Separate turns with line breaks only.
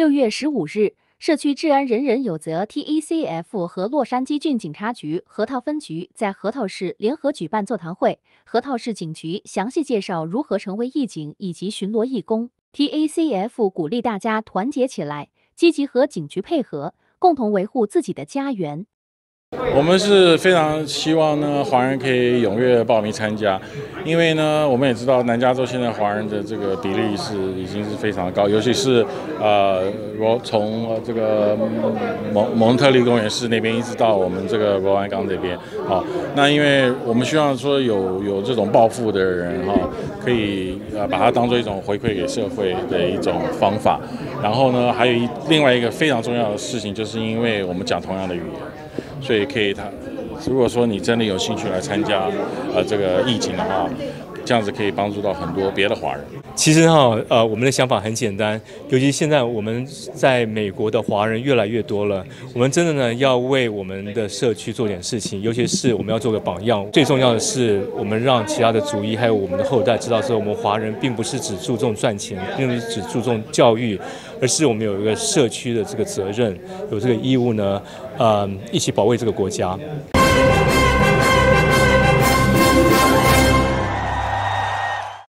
6月15日，社区治安人人有责 TECF 和洛杉矶郡警察局河套分局在河套市联合举办座谈会，河套市警局详细介绍如何成为义警以及巡逻义工。TECF 鼓励大家团结起来，积极和警局配合，共同维护自己的家园。
我们是非常希望呢，华人可以踊跃报名参加，因为呢，我们也知道南加州现在华人的这个比例已经是非常高，尤其是从这个蒙特利公园市那边一直到我们这个罗兰港这边，好，那因为我们希望说有这种抱负的人哈，可以把它当做一种回馈给社会的一种方法，然后呢，还有另外一个非常重要的事情，就是因为我们讲同样的语言。所以如果说你真的有兴趣来参加这个义警的话，这样子可以帮助到很多别的华人。
其实我们的想法很简单，尤其现在我们在美国的华人越来越多了，我们真的呢要为我们的社区做点事情，尤其是我们要做个榜样。最重要的是，我们让其他的族裔还有我们的后代知道说，我们华人并不是只注重赚钱，并不是只注重教育，而是我们有一个社区的这个责任，有这个义务呢，一起保卫这个国家。